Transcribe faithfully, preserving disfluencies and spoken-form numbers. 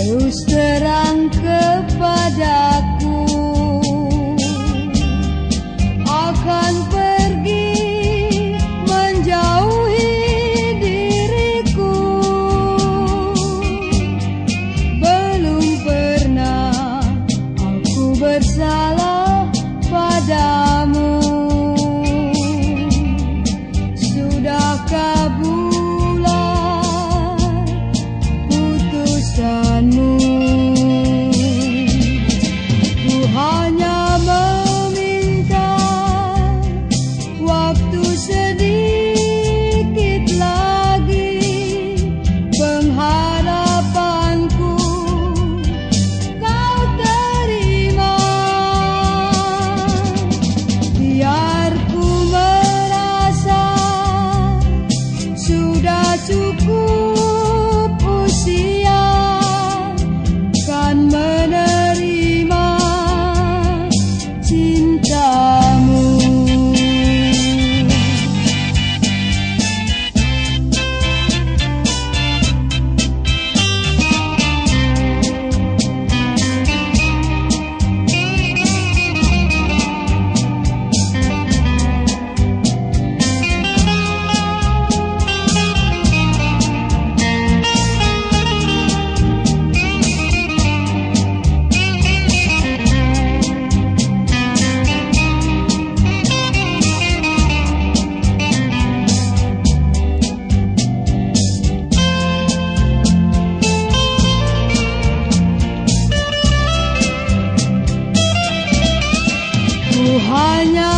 terus terang kepadaku, akan pergi menjauhi diriku. Belum pernah aku bersalah padamu. Sudahkah bulat putusanmu? Ku hanya meminta waktu sedikit lagi. Pengharapanku kau terima. Biar ku merasa sudah cukup usia, kan menerima cintamu. Ku hanya